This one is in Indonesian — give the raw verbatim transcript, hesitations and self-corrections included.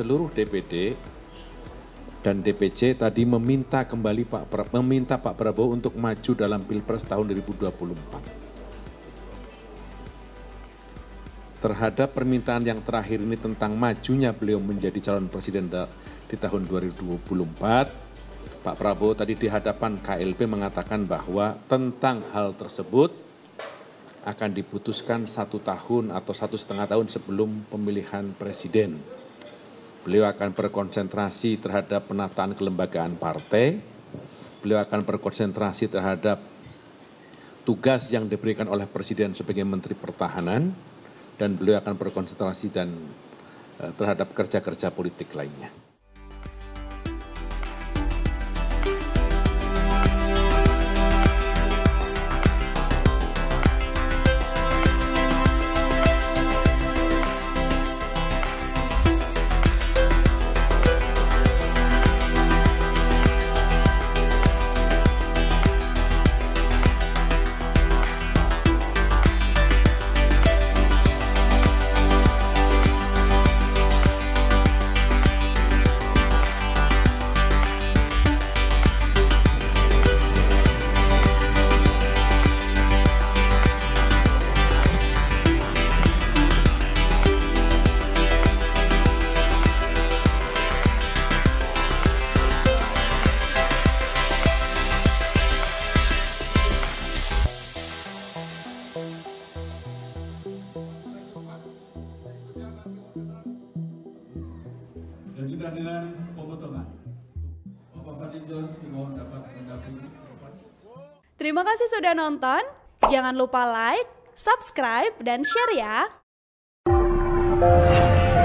seluruh D P D dan D P C tadi meminta kembali Pak pra, meminta Pak Prabowo untuk maju dalam Pilpres tahun dua ribu dua puluh empat. Terhadap permintaan yang terakhir ini tentang majunya beliau menjadi calon presiden di tahun dua ribu dua puluh empat, Pak Prabowo tadi di hadapan K L P mengatakan bahwa tentang hal tersebut akan diputuskan satu tahun atau satu setengah tahun sebelum pemilihan presiden. Beliau akan berkonsentrasi terhadap penataan kelembagaan partai, beliau akan berkonsentrasi terhadap tugas yang diberikan oleh Presiden sebagai Menteri Pertahanan, dan beliau akan berkonsentrasi dan terhadap kerja-kerja politik lainnya. Dan juga dengan pemotongan. Bapak Fadlizon dimohon dapat mendampingi. Terima kasih sudah nonton. Jangan lupa like, subscribe, dan share ya.